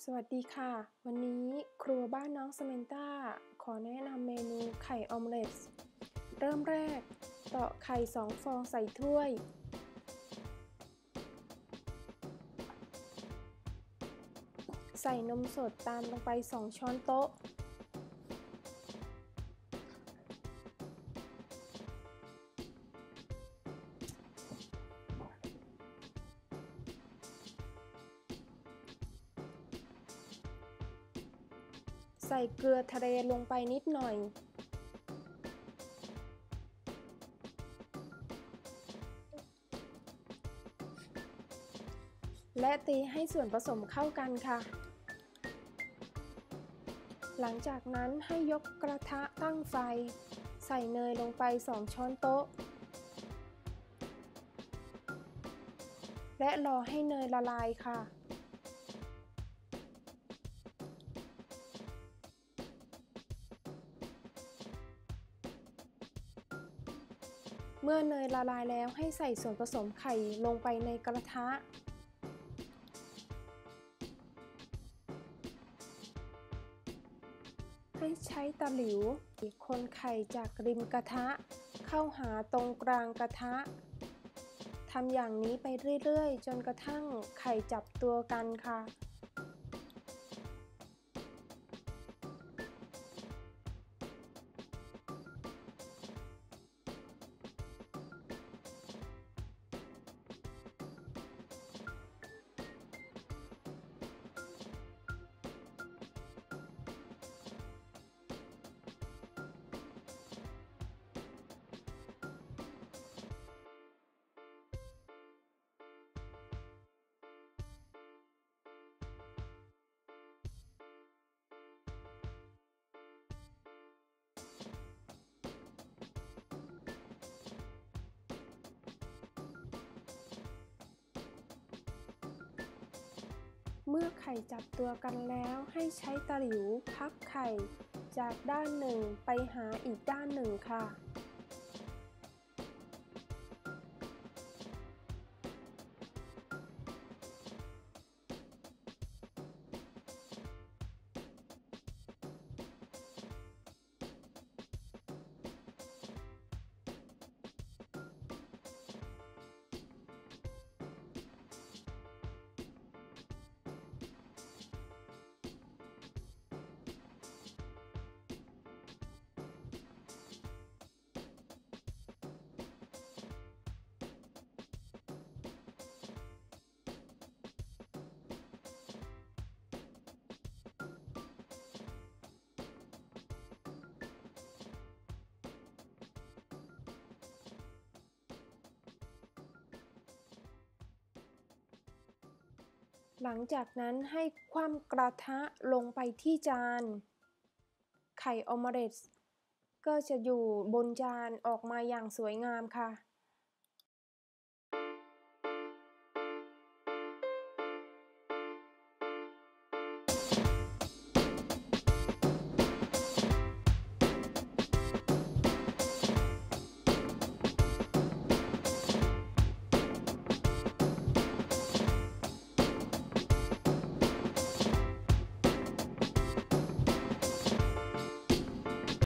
สวัสดีค่ะวันนี้ครัวบ้านน้องสเมนต้าขอแนะนำเมนูไข่ออมเล็ตเริ่มแรกตอกไข่2ฟองใส่ถ้วยใส่นมสดตามลงไป2ช้อนโต๊ะใส่เกลือทะเลลงไปนิดหน่อยและตีให้ส่วนผสมเข้ากันค่ะหลังจากนั้นให้ยกกระทะตั้งไฟใส่เนยลงไป2ช้อนโต๊ะและรอให้เนยละลายค่ะเมื่อเนยละลายแล้วให้ใส่ส่วนผสมไข่ลงไปในกระทะให้ใช้ตะหลิวคนไข่จากริมกระทะเข้าหาตรงกลางกระทะทำอย่างนี้ไปเรื่อยๆจนกระทั่งไข่จับตัวกันค่ะเมื่อไข่จับตัวกันแล้วให้ใช้ตะหลิวพับไข่จากด้านหนึ่งไปหาอีกด้านหนึ่งค่ะหลังจากนั้นให้คว่ำกระทะลงไปที่จานไข่ออมเล็ตก็จะอยู่บนจานออกมาอย่างสวยงามค่ะ